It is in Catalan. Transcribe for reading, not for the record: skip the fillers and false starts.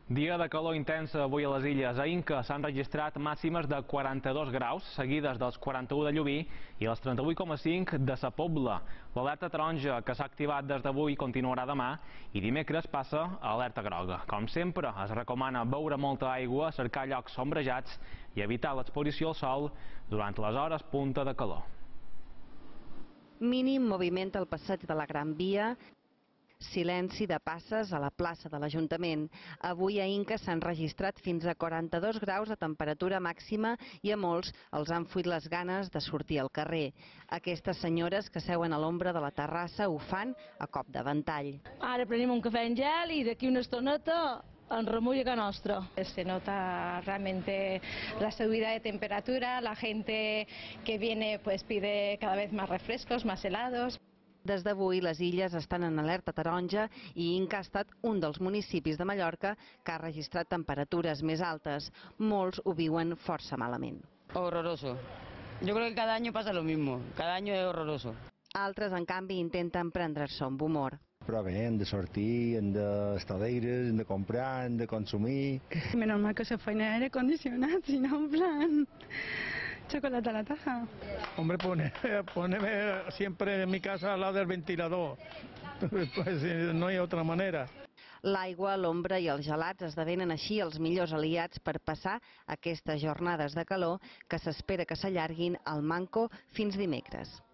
Dia de calor intensa avui a les Illes. A Inca s'han registrat màximes de 42 graus, seguides dels 41 de Llubí i els 38,5 de Sa Pobla. L'alerta taronja que s'ha activat des d'avui continuarà demà i dimecres passa a alerta groga. Com sempre, es recomana beure molta aigua, cercar llocs ombrejats i evitar l'exposició al sol durant les hores punta de calor. Mínim moviment al passeig de la Gran Via, silenci de passes a la plaça de l'Ajuntament. Avui a Inca s'han registrat fins a 42 graus de temperatura màxima i a molts els han fuit les ganes de sortir al carrer. Aquestes senyores que seuen a l'ombra de la terrassa ho fan a cop de ventall. Ara prenem un café en gel i d'aquí una estoneta en remull a casa nostra. Se nota realmente la subida de temperatura, la gente que viene pues pide cada vez más refrescos, más helados. Des d'avui les Illes estan en alerta taronja i Inca ha estat un dels municipis de Mallorca que ha registrat temperatures més altes. Molts ho viuen força malament. Horroroso. Yo creo que cada año pasa lo mismo. Cada año es horroroso. Altres, en canvi, intenten prendre's-ho amb humor. Però bé, hem de sortir, hem d'estar d'aires, hem de comprar, hem de consumir. Menos mal que se fue en el aire acondicionado, si no, en plan, chocolate a la taja. Hombre, poneme siempre en mi casa al lado del ventilador, pues no hay otra manera. L'aigua, l'ombra i els gelats esdevenen així els millors aliats per passar aquestes jornades de calor que s'espera que s'allarguin al manco fins dimecres.